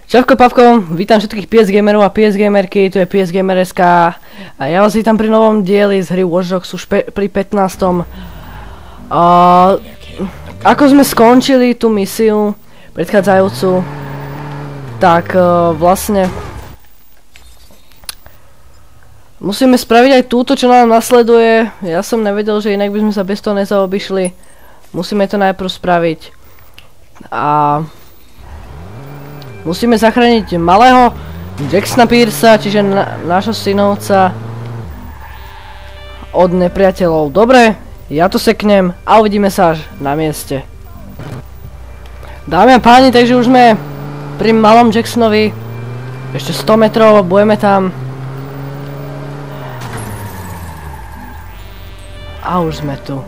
Čauko Pavko, vítam všetkých PS Gamerov a PS Gamerky, tu je PS Gamer.sk a ja vás vítam pri novom dieli z hry Watch Dogs už pri 15. Ako sme skončili tú misiu predchádzajúcu, tak vlastne musíme spraviť aj túto, čo nám nasleduje. Ja som nevedel, že inak by sme sa bez toho nezaobišli. Musíme to najprv spraviť a musíme zachrániť malého Jacksona Pearsa, čiže nášho synovca od nepriateľov. Dobre, ja to seknem a uvidíme sa až na mieste. Dámy a páni, takže už sme pri malom Jacksonovi. Ešte 100 metrov, budeme tam. A už sme tu.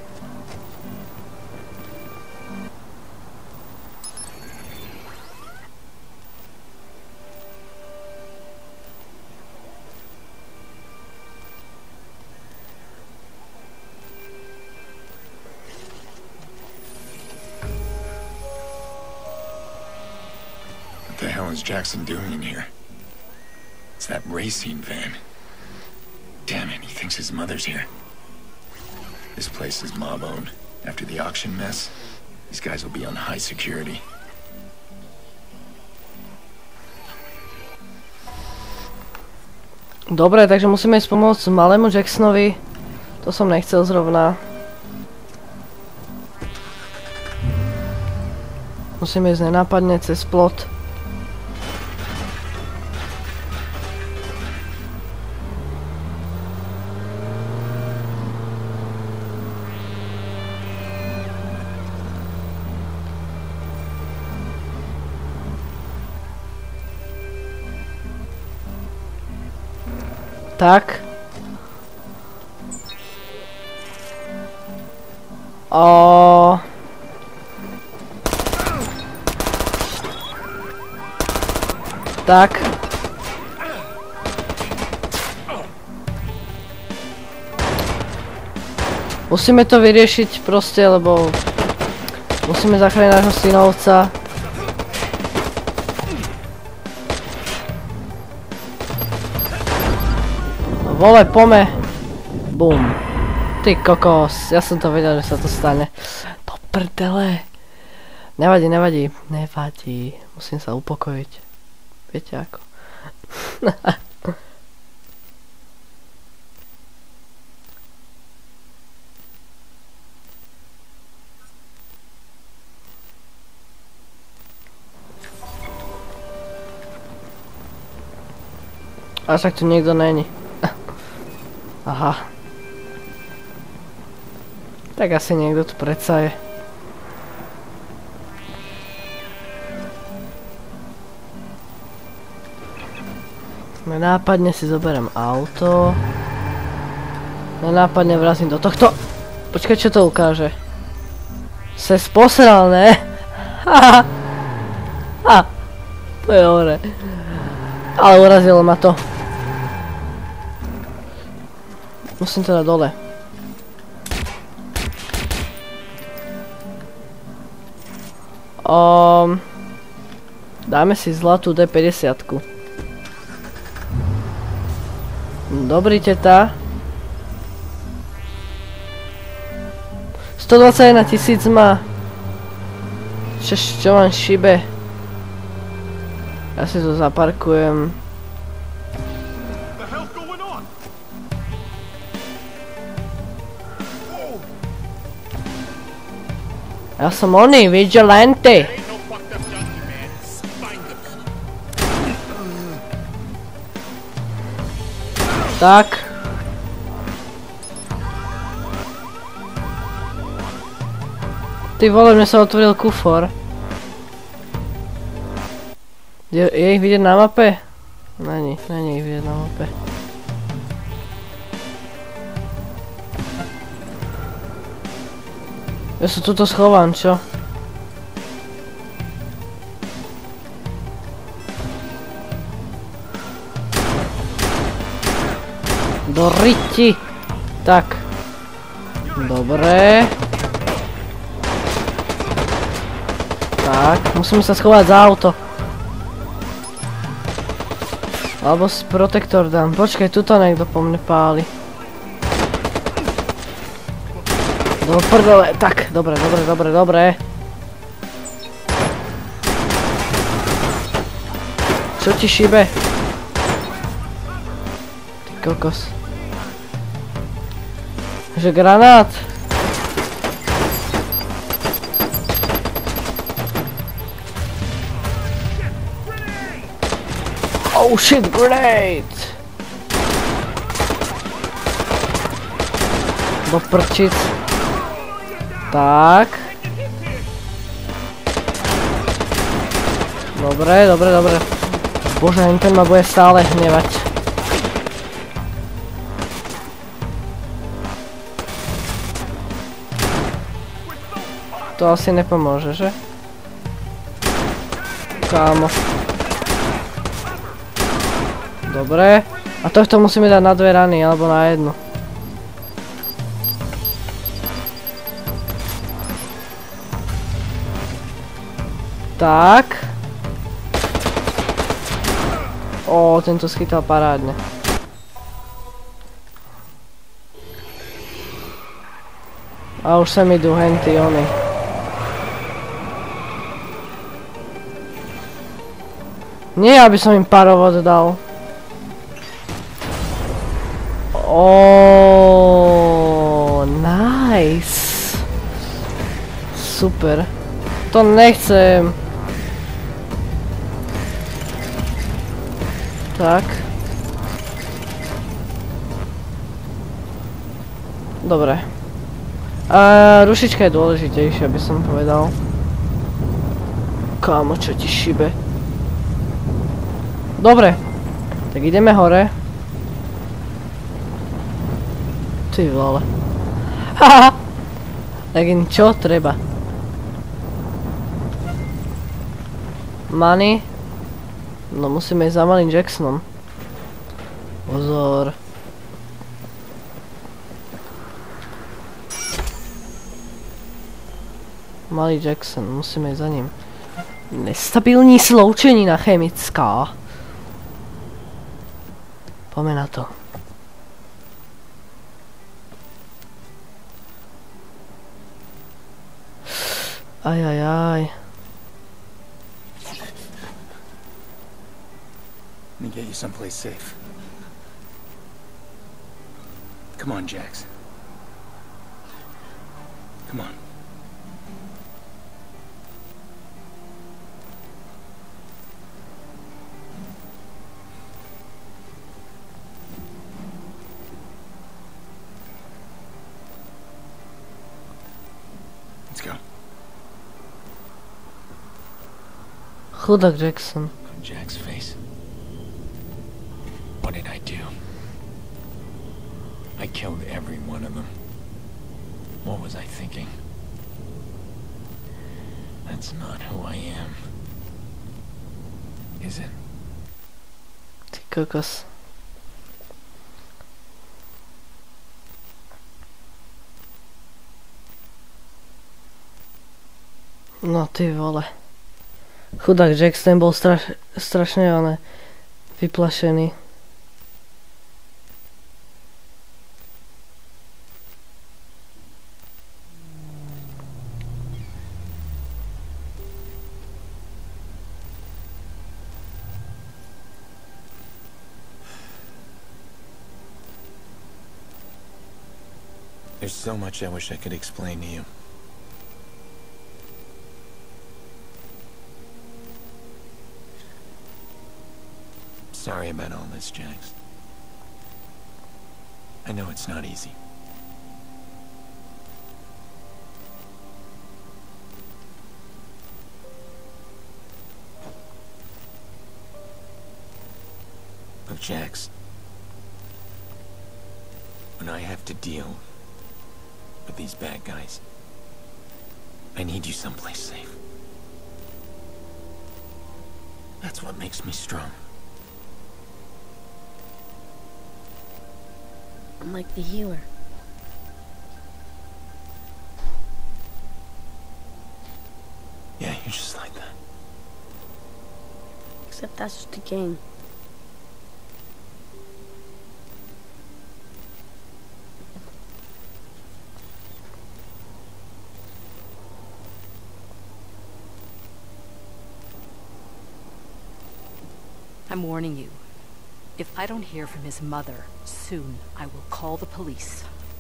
What the hell is Jackson doing in here? It's that racing van. Damn it, he thinks his mother's here. This place is mob-owned. After the auction mess, these guys will be on high security. Dobre, takže musíme ísť pomôcť malému Jacksonovi. To som nechcel zrovna. Musíme ísť nenápadne cez plot. Tak. Tak. Musíme to vyriešiť proste, lebo musíme zachrániť nášho synovca. Vole, pome. Bum. Ty kokos, ja som to vedel, že sa to stane. Do prdele. Nevadí, nevadí. Nevadí. Musím sa upokojiť. Viete ako. Až tak tu niekto není. Aha. Tak asi niekto tu predsa je. Nenápadne si zoberiem auto. Nenápadne vrazím do tohto. Počkaj, čo to ukáže. Se posral, ne? Haha. Ha. To je dobre. Ale urazilo ma to. Musím teda dole. Dáme si zlatú D50. Dobrý, teta. 121 000 má. Čo mám šibe. Ja si to zaparkujem. Ja som oný, vigilante. Tak. Ty vole, mne sa otvoril kufor. Je ich vidieť na mape? Není ich vidieť na mape. Ja sa tuto schovám, čo? Do riti! Tak. Dobre. Tak, musíme sa schovať za auto. Alebo si protektor dám. Počkaj, tuto niekto po mne páli. Do prdele. Tak, dobre. Čo ti šíbe? Ty kokos. Že granát? Oh shit, grenade! Do prčic. Tak. Dobre. Bože, ten ma bude stále hnevať. To asi nepomôže, že? Kámo. Dobre. A tohto musíme dať na 2 rany, alebo na 1. Tak. Ó, tento schytal parádne. A už sa mi idú henty, oni. Nie, aby som im parovod dal. Ó, nice. Super. To nechcem. Tak. Dobre. Rušička je dôležitejšia, by som povedal. Kámo, čo ti šibe. Dobre. Tak ideme hore. Ty vole. Haha. Tak čo treba? Money. No musíme ísť za malým Jacksonom. Pozor. Malý Jackson, musíme ísť za ním. Nestabilní sloučenina chemická. Poďme na to. Ajajaj. Let me get you someplace safe. Come on, Jax. Come on. Let's go. Chudák Jackson. Jack's face. What did I do? I killed every one of them. What was I thinking? That's not who I am. Is it? Ty kokos. No ty vole. Chudák Jackson bol strašne vyplašený. There's so much I wish I could explain to you. Sorry about all this, Jax. I know it's not easy. Look, Jax. When I have to deal with these bad guys, I need you someplace safe. That's what makes me strong. I'm like the healer. Yeah, you're just like that. Except that's just a game. I'm warning you. If I don't hear from his mother soon, I will call the police.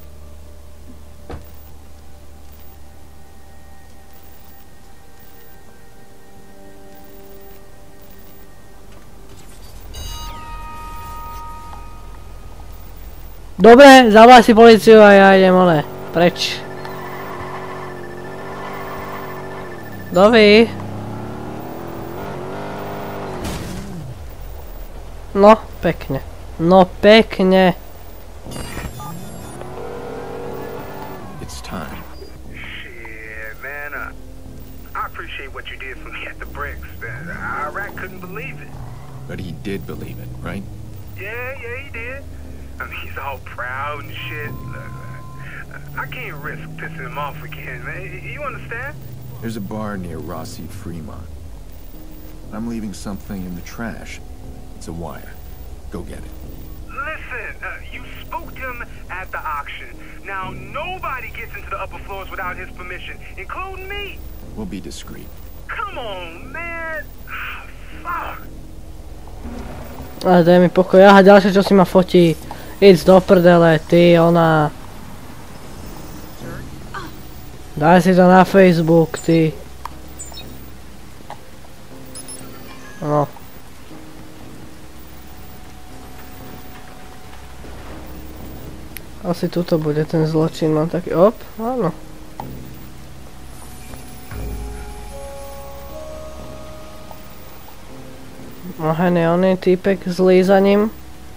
Dobre, zavolaj si políciu a ja idem preč. Dovi. No, pekne. No, pekne. It's time. Shit, man. I appreciate what you did for me at the bricks. Iraq couldn't believe it. But he did believe it, right? Yeah, he did. I mean, he's all proud and shit. I can't risk pissing him off again, man. You understand? There's a bar near Rossi Fremont. I'm leaving something in the trash. It's a wire. Go get it. Listen, you spooked him at the auction. Now, nobody gets into the upper floors without his permission, including me. We'll be discreet. Come on, man. Fuck. Ale daj mi pokoj. Aha, ďalšie čo si ma fotí. Íď do prdele, ty, ona. Daj si to na Facebook, ty. No. Asi tuto bude ten zločin, mám taký, áno. Oheň je oný týpek s lízaním.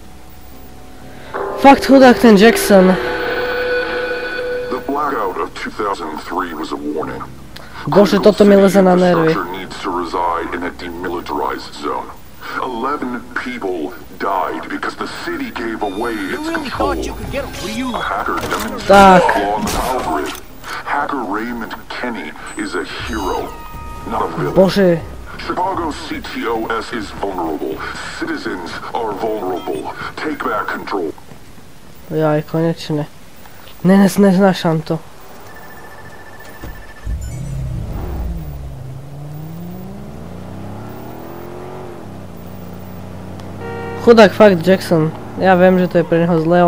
Fakt chudák ten Jackson. The blackout of 2003 was a warning. Bože, toto mi leze na nervy. Needs to reside in a demilitarized zone. 11 people died because the city gave away its control. A hacker demonstrated a flaw in the power grid. Hacker Raymond Kenny is a hero, not a villain. Bože. Chicago CTOS is vulnerable. Citizens are vulnerable. Take back control. Jaj, konečne. Neznášam to. Chudák fakt Jackson. Ja viem, že to je pre neho zle,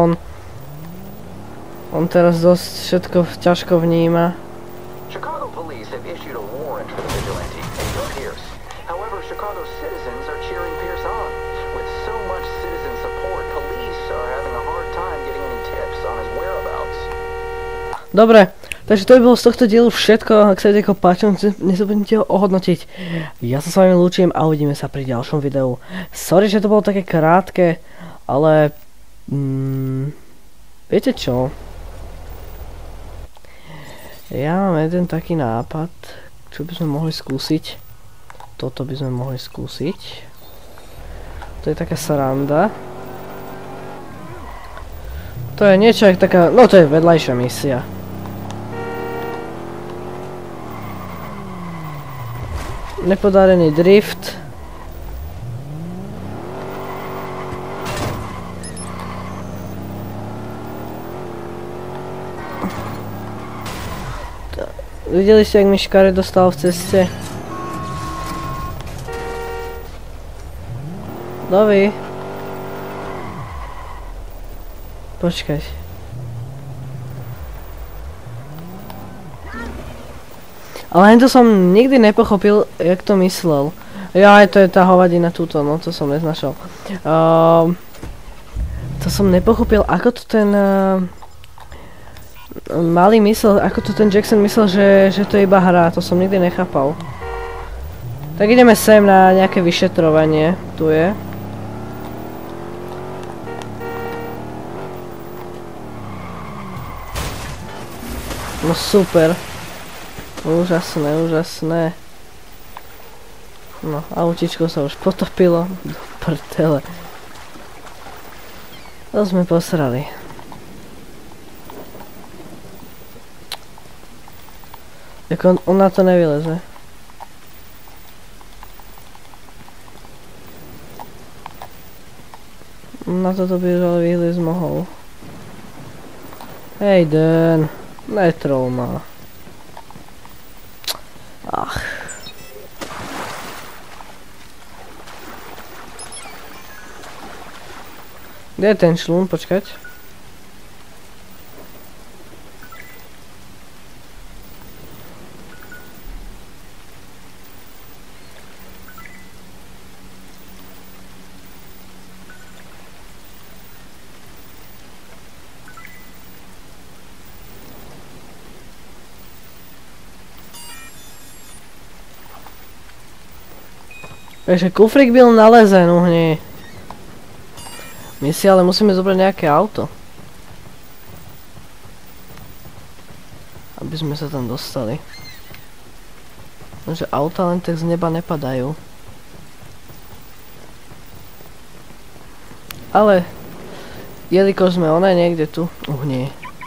on teraz dosť všetko ťažko vníma. Chicago police have issued a warrant for the vigilante, Angel Pierce. However, Chicago citizens are cheering Pierce on. With so much citizen support, police are having a hard time getting any tips on his whereabouts. Dobre, takže to by bolo z tohto dielu všetko. Ak sa vám páčilo, nezabudnite ho ohodnotiť. Ja sa s vami lúčim a uvidíme sa pri ďalšom videu. Sorry, že to bolo také krátke, ale... viete čo? Ja mám jeden taký nápad, čo by sme mohli skúsiť. Toto by sme mohli skúsiť. To je taká sranda. To je niečo jak taká... no to je vedľajšia misia. Nepodarený drift. Videli ste, jak mi škare dostal v ceste? Dovi. Počkaj. Ale to som nikdy nepochopil, jak to myslel. Jaj, to je tá hovadina túto, no to som neznašal. To som nepochopil, ako to ten... malý myslel, ako to ten Jackson myslel, že to je iba hra, to som nikdy nechápal. Tak ideme sem na nejaké vyšetrovanie, tu je. No super. Úžasné, úžasné. No, autičko sa už potopilo. Do prdele. To sme posrali. Jako on na to nevyleze. Na toto by ale vyhliezť mohol. Hej, Dan. Netrol ma. Ach. Kde je ten šlún? Počkať. Takže kufrík byl nalezen, uhni. My si ale musíme zobrať nejaké auto. Aby sme sa tam dostali. Takže auta len tak z neba nepadajú. Ale jelikož sme niekde tu, uhni.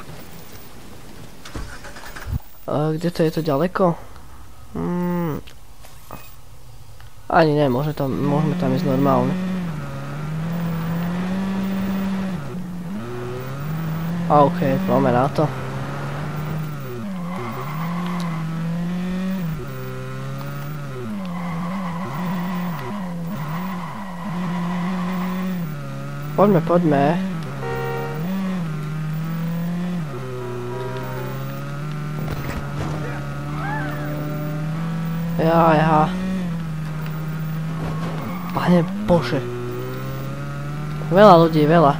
Kde to je to ďaleko? Ani ne, môžeme tam ísť normálne. OK, poďme na to. Poďme. Ja. Pane Bože. Veľa ľudí, veľa.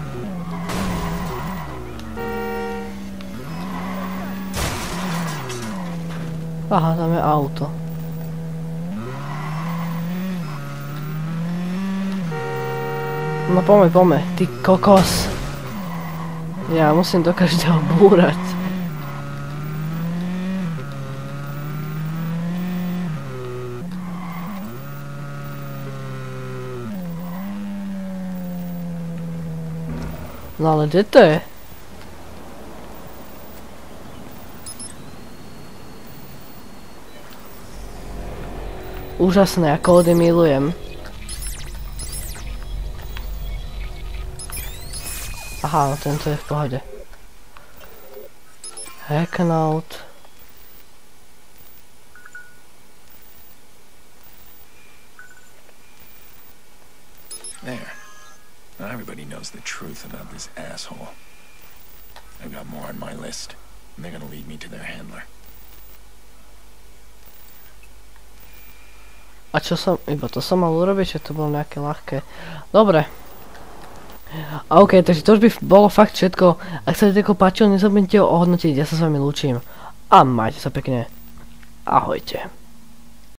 Aha, tam je auto. No poďme, ty kokos. Ja musím do každého búrať. No ale kde to je? Úžasné, ako kódy milujem. Aha, no tento je v pohode. Hacknout. There. Now everybody knows the truth about this asshole. I've got more on my list, and they're gonna lead me to their handler. A čo som, iba to som mal urobiť, že to bolo nejaké ľahké. Dobre. A OK, takže to už by bolo fakt všetko. Ak sa to páčilo, nezabudnite ho ohodnotiť, ja sa s vami lúčim. A majte sa pekne. Ahojte.